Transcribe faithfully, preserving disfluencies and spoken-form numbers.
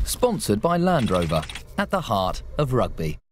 Sponsored by Land Rover, at the heart of rugby.